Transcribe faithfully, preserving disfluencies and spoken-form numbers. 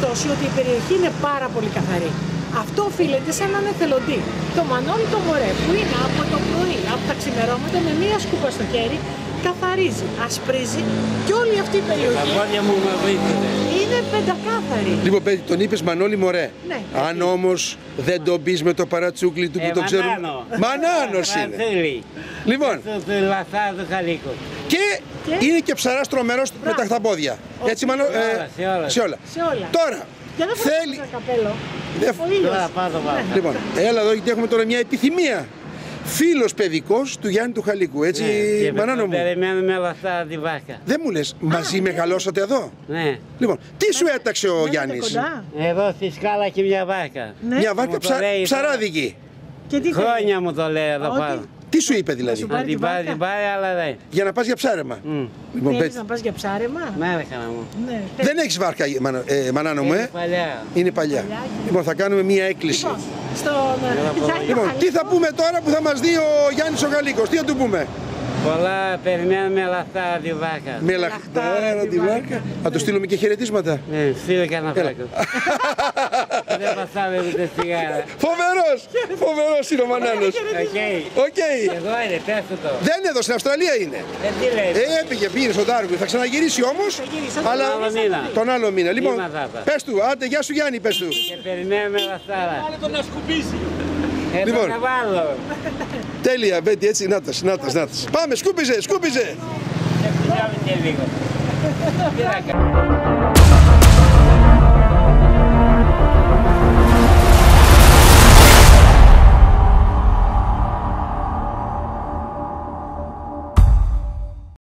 διαπιστώσει ότι η περιοχή είναι πάρα πολύ καθαρή. Αυτό οφείλεται σε έναν εθελοντή, το Μανώλη το Μωρέ, που είναι από το πρωί, από τα ξημερώματα με μία σκούπα στο χέρι, καθαρίζει, ασπρίζει και όλη αυτή η περιοχή τα πόδια μου με βοήθησε. Είναι πεντακάθαρη. Λοιπόν, παιδί, τον είπες Μανώλη Μωρέ. Ναι. Αν όμως δεν τον πεις με το παρατσούκλι του που Ε, το ξέρουμε. Μανάνο. Μανάνος είναι. Βασίλη. Λοιπόν, Το του λαθά του Χαλίκου. και, Και? είναι και ψαράς τρομερός με Μπράβο. τα χταπόδια. Έτσι, Μανώ, Σε όλα, σε όλα. σε όλα. Σε όλα. Τώρα, Και δεν θέλει. φοράει ένα καπέλο. Δεν- Ο ήλιος. Τώρα πάω το πάω. Λοιπόν, έλα εδώ γιατί έχουμε τώρα μια επιθυμία. Φίλος παιδικός του Γιάννη του Χαλίκου, έτσι, Ναι, και Μανάνο μου. περιμένουμε λαθά τη βάρκα. Δεν μου λες, μαζί μεγαλώσατε εδώ. Ναι. Λοιπόν, τι σου έταξε ο Μένετε Γιάννης. κοντά. Εδώ στη σκάλα και μια βάρκα. Ναι. Μια βάρκα Μου το ψα... λέει ψαράδικη. Και τι θέλει? Χρόνια μου το λέει εδώ Ότι- πάνω. Τι σου είπε δηλαδή. σου Να πάρει την τη πάρει, βάρκα. την πάρει, αλλά δεν. Για να πας για ψάρεμα. Μμ. Λοιπόν, Θέλεις πες- να πας για ψάρεμα? Ναι, ρε καλά μου. Ναι. δεν έχεις βάρκα, Μανώ- ε, Μανάνο μου, Είναι ε. παλιά. Είναι παλιά. Παλιά. Λοιπόν, θα κάνουμε μια έκκληση. Λοιπόν, στον Γιάννη Λοιπόν, τι θα Χαλίκο, πούμε τώρα που θα μας δει ο Γιάννης ο Γαλλίκος, τι θα του πούμε. Πολλά περιμένουμε λαθά τη βάρκα. Με λαχτάρα λαχτάρα τη τη βάρκα. βάρκα. Θα του στείλουμε και χαιρετίσματα. Ναι, στείλε κανένα φράκο. Δεν πασάμε ούτε σιγάρα. Φοβερός, φοβερός είναι ο Μανάνος. Οκ. Οκ. Εδώ είναι, πες του το. Δεν είναι εδώ, στην Αυστραλία είναι. Ε, τι λες. Ε, έπηγε, πήγε στο Ντάρουιν. Θα ξαναγυρίσει όμως. γυρίσει, Αλλά τον άλλο μήνα. τον άλλο μήνα. Λοιπόν, Είμαι θα πάω. πες του, άντε, γεια σου Γιάννη, πες του. Και περιμένουμε λαθάρα. Βάλε τον να σκουπίσει. Ε, Λοιπόν. τον να βάλω. Τέλεια, Μπέτι, έτσι, νάτας, νάτας, νάτας. Πάμε, σκούπιζε, σκούπιζε. Ε, πηγάμε και λίγο. Τι να κάνω.